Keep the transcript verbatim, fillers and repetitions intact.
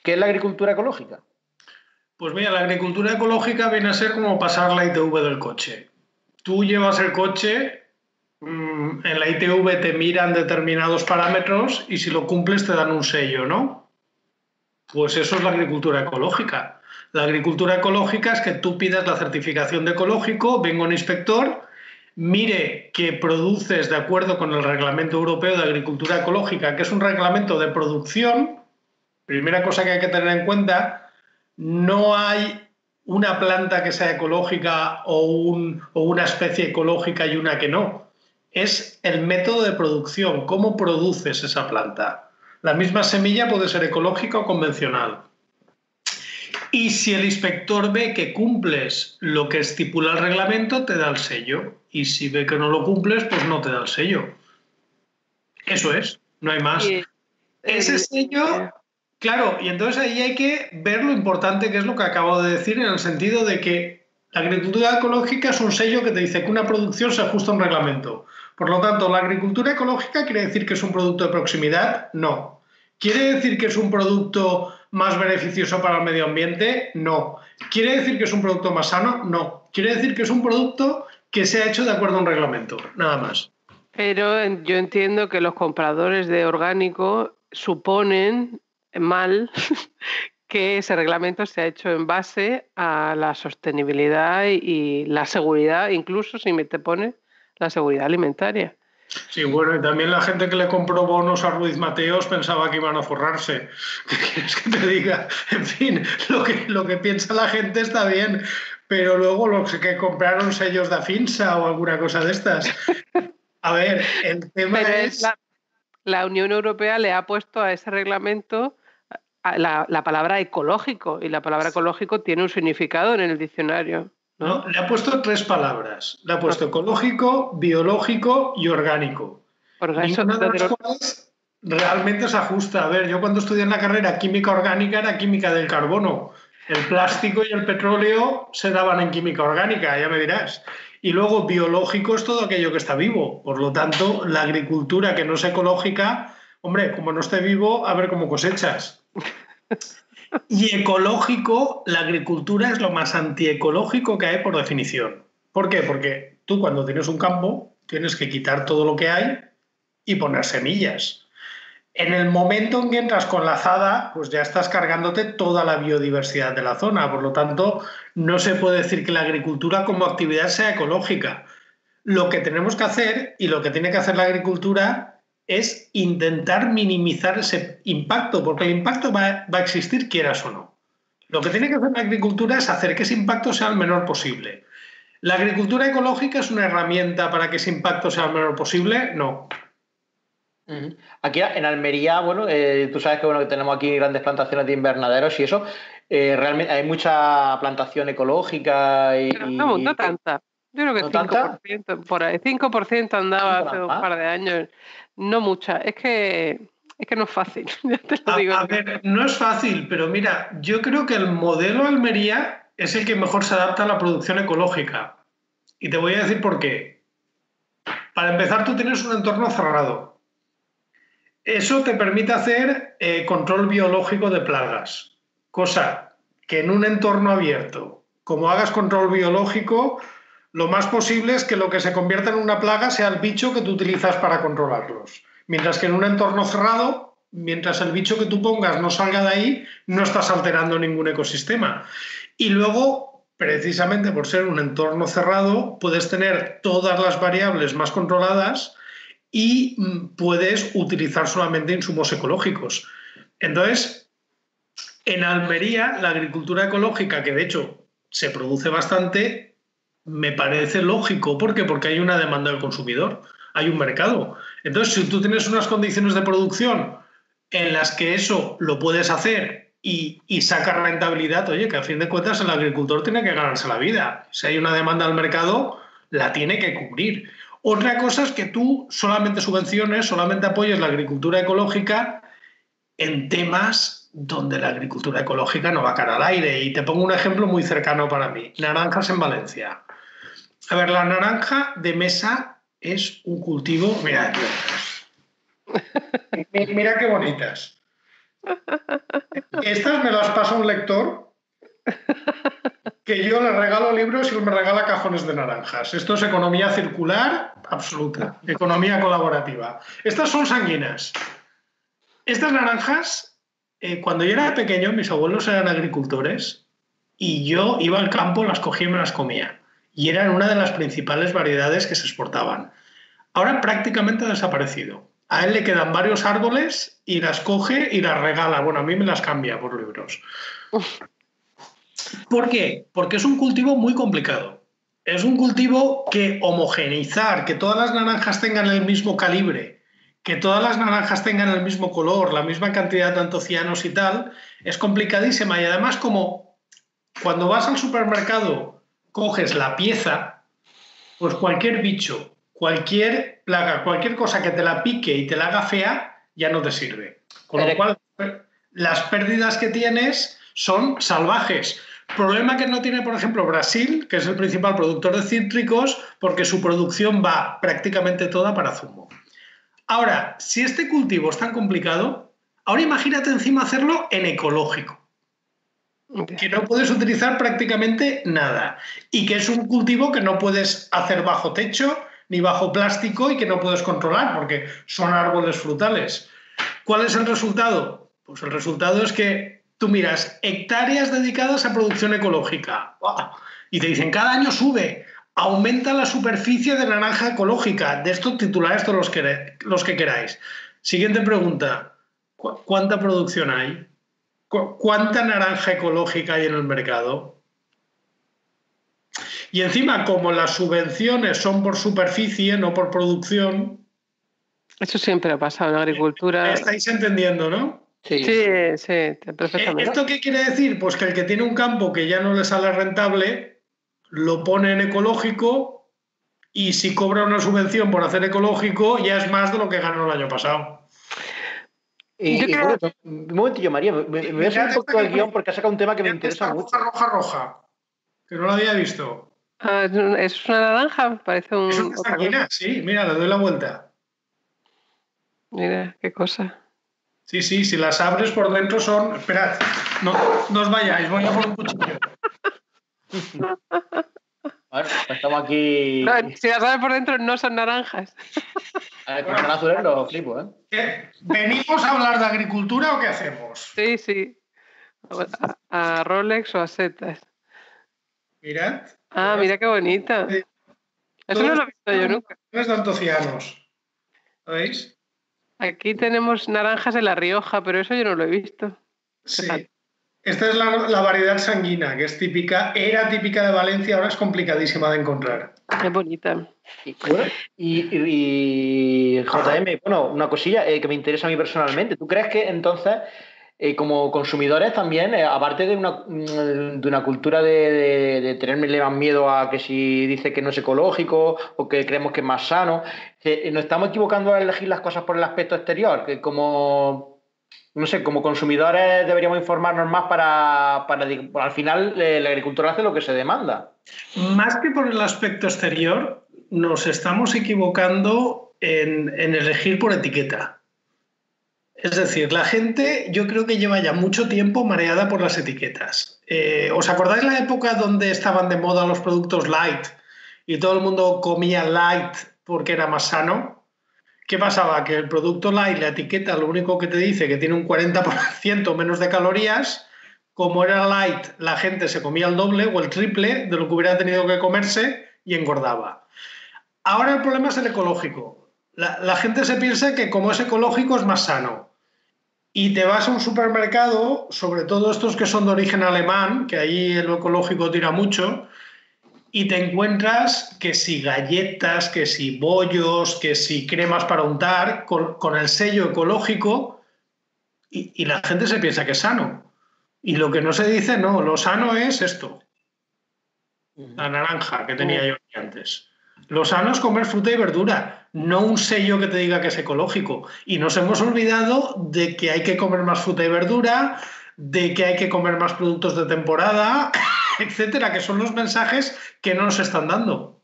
¿Qué es la agricultura ecológica? Pues mira, la agricultura ecológica viene a ser como pasar la I T V del coche. Tú llevas el coche, mmm, en la I T V te miran determinados parámetros y si lo cumples te dan un sello, ¿no? Pues eso es la agricultura ecológica. La agricultura ecológica es que tú pidas la certificación de ecológico, venga un inspector, mire que produces de acuerdo con el Reglamento Europeo de Agricultura Ecológica, que es un reglamento de producción. Primera cosa que hay que tener en cuenta, no hay una planta que sea ecológica o, un, o una especie ecológica y una que no. Es el método de producción, cómo produces esa planta. La misma semilla puede ser ecológica o convencional. Y si el inspector ve que cumples lo que estipula el reglamento, te da el sello. Y si ve que no lo cumples, pues no te da el sello. Eso es, no hay más. Y Ese sello, claro, y entonces ahí hay que ver lo importante que es lo que acabo de decir, en el sentido de que la agricultura ecológica es un sello que te dice que una producción se ajusta a un reglamento. Por lo tanto, ¿la agricultura ecológica quiere decir que es un producto de proximidad? No. ¿Quiere decir que es un producto más beneficioso para el medio ambiente? No. ¿Quiere decir que es un producto más sano? No. Quiere decir que es un producto que se ha hecho de acuerdo a un reglamento, nada más. Pero yo entiendo que los compradores de orgánico suponen mal que ese reglamento se ha hecho en base a la sostenibilidad y la seguridad, incluso si me te pone la seguridad alimentaria. Sí, bueno, y también la gente que le compró bonos a Ruiz Mateos pensaba que iban a forrarse. ¿Qué quieres que te diga? En fin, lo que, lo que piensa la gente está bien, pero luego los que compraron sellos de Afinsa o alguna cosa de estas. A ver, el tema pero es... La, la Unión Europea le ha puesto a ese reglamento la, la palabra ecológico, y la palabra ecológico tiene un significado en el diccionario. ¿No? No, le ha puesto tres palabras. Le ha puesto ecológico, biológico y orgánico. Ninguna de las cuales realmente se ajusta. A ver, yo cuando estudié en la carrera química orgánica era química del carbono. El plástico y el petróleo se daban en química orgánica, ya me dirás. Y luego biológico es todo aquello que está vivo. Por lo tanto, la agricultura que no es ecológica, hombre, como no esté vivo, a ver cómo cosechas. Y ecológico, la agricultura es lo más antiecológico que hay por definición. ¿Por qué? Porque tú cuando tienes un campo tienes que quitar todo lo que hay y poner semillas. En el momento en que entras con la azada, pues ya estás cargándote toda la biodiversidad de la zona. Por lo tanto, no se puede decir que la agricultura como actividad sea ecológica. Lo que tenemos que hacer y lo que tiene que hacer la agricultura es intentar minimizar ese impacto, porque el impacto va, va a existir quieras o no. Lo que tiene que hacer la agricultura es hacer que ese impacto sea el menor posible. ¿La agricultura ecológica es una herramienta para que ese impacto sea el menor posible? No. Uh-huh. Aquí en Almería, bueno, eh, tú sabes que, bueno, que tenemos aquí grandes plantaciones de invernaderos y eso, eh, realmente hay mucha plantación ecológica y... Pero no, no tanta. Yo creo que ¿No cinco por ciento tanta? por ahí. cinco por ciento andaba hace un ¿Ah? par de años. No mucha. Es que, es que no es fácil. Ya te lo a, digo. A ver, no es fácil, pero mira, yo creo que el modelo Almería es el que mejor se adapta a la producción ecológica. Y te voy a decir por qué. Para empezar, tú tienes un entorno cerrado. Eso te permite hacer eh, control biológico de plagas. Cosa que en un entorno abierto, como hagas control biológico, lo más posible es que lo que se convierta en una plaga sea el bicho que tú utilizas para controlarlos. Mientras que en un entorno cerrado, mientras el bicho que tú pongas no salga de ahí, no estás alterando ningún ecosistema. Y luego, precisamente por ser un entorno cerrado, puedes tener todas las variables más controladas y puedes utilizar solamente insumos ecológicos. Entonces, en Almería, la agricultura ecológica, que de hecho se produce bastante, me parece lógico. ¿Por qué? Porque hay una demanda del consumidor, hay un mercado. Entonces, si tú tienes unas condiciones de producción en las que eso lo puedes hacer y, y sacas rentabilidad, oye, que a fin de cuentas el agricultor tiene que ganarse la vida. Si hay una demanda al mercado, la tiene que cubrir. Otra cosa es que tú solamente subvenciones, solamente apoyes la agricultura ecológica en temas donde la agricultura ecológica no va a cara al aire. Y te pongo un ejemplo muy cercano para mí. Naranjas en Valencia. A ver, la naranja de mesa es un cultivo... Mira, mira qué bonitas. Estas me las pasa un lector que yo le regalo libros y él me regala cajones de naranjas. Esto es economía circular absoluta, economía colaborativa. Estas son sanguinas. Estas naranjas, eh, cuando yo era pequeño, mis abuelos eran agricultores y yo iba al campo, las cogía y me las comía. Y eran una de las principales variedades que se exportaban. Ahora prácticamente ha desaparecido. A él le quedan varios árboles y las coge y las regala. Bueno, a mí me las cambia por libros. Uf. ¿Por qué? Porque es un cultivo muy complicado. Es un cultivo que homogeneizar, que todas las naranjas tengan el mismo calibre, que todas las naranjas tengan el mismo color, la misma cantidad de antocianos y tal, es complicadísima. Y además, como cuando vas al supermercado coges la pieza, pues cualquier bicho, cualquier plaga, cualquier cosa que te la pique y te la haga fea, ya no te sirve. Con lo cual, las pérdidas que tienes son salvajes. Problema que no tiene, por ejemplo, Brasil, que es el principal productor de cítricos, porque su producción va prácticamente toda para zumo. Ahora, si este cultivo es tan complicado, ahora imagínate encima hacerlo en ecológico, que no puedes utilizar prácticamente nada y que es un cultivo que no puedes hacer bajo techo ni bajo plástico y que no puedes controlar porque son árboles frutales. ¿Cuál es el resultado? Pues el resultado es que tú miras hectáreas dedicadas a producción ecológica y te dicen cada año sube, aumenta la superficie de naranja ecológica. De estos titulares todos los que, los que queráis. Siguiente pregunta. ¿Cu- ¿Cuánta producción hay? ¿Cu- ¿Cuánta naranja ecológica hay en el mercado? Y encima, como las subvenciones son por superficie, no por producción... Eso siempre ha pasado en la agricultura. ¿Me estáis entendiendo, no? Sí, sí, sí, perfectamente. ¿Esto qué quiere decir? Pues que el que tiene un campo que ya no le sale rentable, lo pone en ecológico y si cobra una subvención por hacer ecológico ya es más de lo que ganó el año pasado. Y, y bueno, un momentillo, María, me, me voy a hacer un poco el guión porque ha sacado un tema que me interesa mucho. Roja, roja, roja, que no lo había visto. Ah, ¿es una naranja? Parece un... Es una sanguina, sí, mira, le doy la vuelta. Mira, qué cosa. Sí, sí, si las abres por dentro son... Esperad, no, no os vayáis, voy a por un cuchillo. Bueno, pues estamos aquí... No, si las abres por dentro no son naranjas. A ver, con son azules lo flipo, ¿eh? ¿Qué? ¿Venimos a hablar de agricultura o qué hacemos? Sí, sí. A, a Rolex o a setas. Mirad. Ah, mirad. Mira qué bonita. Sí. Eso no lo he visto yo nunca. Es de antocianos. ¿Veis? Aquí tenemos naranjas de La Rioja, pero eso yo no lo he visto. Sí. Esta es la, la variedad sanguina, que es típica, era típica de Valencia, ahora es complicadísima de encontrar. Es bonita. Y, bueno, y, y, y J M, bueno, una cosilla eh, que me interesa a mí personalmente. ¿Tú crees que entonces, eh, como consumidores también, eh, aparte de una, de una cultura de, de, de tenerle más miedo a que si dice que no es ecológico o que creemos que es más sano, eh, nos estamos equivocando al elegir las cosas por el aspecto exterior? Que como... No sé, como consumidores deberíamos informarnos más para, para al final eh, la agricultura hace lo que se demanda. Más que por el aspecto exterior, nos estamos equivocando en, en elegir por etiqueta. Es decir, la gente yo creo que lleva ya mucho tiempo mareada por las etiquetas. Eh, ¿Os acordáis la época donde estaban de moda los productos light y todo el mundo comía light porque era más sano? ¿Qué pasaba? Que el producto light, la etiqueta, lo único que te dice que tiene un cuarenta por ciento menos de calorías. Como era light, la gente se comía el doble o el triple de lo que hubiera tenido que comerse y engordaba. Ahora el problema es el ecológico. La, la gente se piensa que como es ecológico es más sano. Y te vas a un supermercado, sobre todo estos que son de origen alemán, que ahí lo ecológico tira mucho, y te encuentras que si galletas, que si bollos, que si cremas para untar, con, con el sello ecológico, y, y la gente se piensa que es sano. Y lo que no se dice, no, lo sano es esto. La naranja que tenía yo antes. Lo sano es comer fruta y verdura, no un sello que te diga que es ecológico. Y nos hemos olvidado de que hay que comer más fruta y verdura, de que hay que comer más productos de temporada, etcétera, que son los mensajes que no nos están dando.